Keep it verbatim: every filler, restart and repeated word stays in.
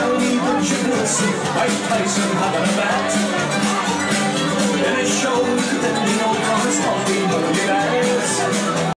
Tony the gymnast, Mike Tyson having a bat.